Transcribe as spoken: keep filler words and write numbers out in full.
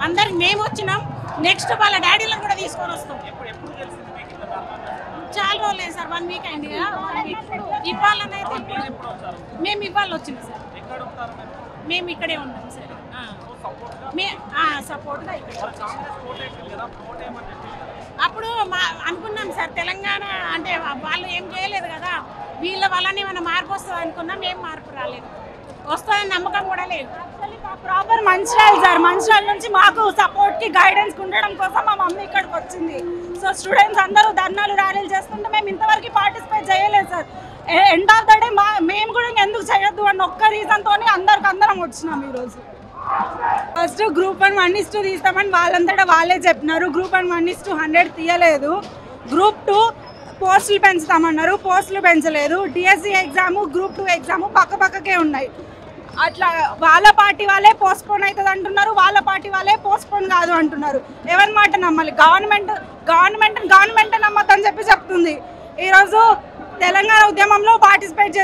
అందరికి మేము వచ్చినాం, నెక్స్ట్ వాళ్ళ డాడీలను కూడా తీసుకొని వస్తాం. చాలా రోజులు సార్, వన్ వీక్ అయింది కదా. ఇవ్వాలనైతే మేము ఇవ్వాలి వచ్చింది సార్, మేము ఇక్కడే ఉన్నాం సార్. సపోర్ట్గా అప్పుడు మా అనుకున్నాం సార్, తెలంగాణ అంటే వాళ్ళు ఏం చేయలేదు కదా, వీళ్ళ వల్లనే ఏమైనా మార్పు వస్తుంది అనుకున్నాం. ఏం మార్పు రాలేదు, వస్తుందని నమ్మకం కూడా లేదు. ప్రాపర్ మంచిర్యాల సార్, మంచిర్యాల నుంచి మాకు సపోర్ట్కి గైడెన్స్ ఉండడం కోసం మా మమ్మీ ఇక్కడికి వచ్చింది. సో స్టూడెంట్స్ అందరూ ధర్నాలు ర్యాలీలు చేస్తుంటే మేము ఇంతవరకు పార్టిసిపేట్ చేయలేదు sir. End of the day మా మేము కూడా ఎందుకు చేయొద్దు అన్న ఒక్క రీజన్తో అందరికి అందరం వచ్చినాం ఈరోజు. First group one one is to తీస్తామని వాళ్ళంతటా వాళ్ళే చెప్పినారు. Group one one is to hundred తీయలేదు. గ్రూప్ టూ పోస్టులు పెంచుతామన్నారు, పోస్టులు పెంచలేదు. DSC exam group two exam పక్క పక్కకే ఉన్నాయి. అట్లా వాళ్ళ పార్టీ వాళ్ళే పోస్ట్పోన్ అవుతుంది అంటున్నారు, వాళ్ళ పార్టీ వాళ్ళే పోస్ట్పోన్ కాదు అంటున్నారు. ఎవరి మాట నమ్మాలి? గవర్నమెంట్ గవర్నమెంట్ గవర్నమెంట్ నమ్మద్దని చెప్పి చెప్తుంది. ఈరోజు తెలంగాణ ఉద్యమంలో పార్టిసిపేట్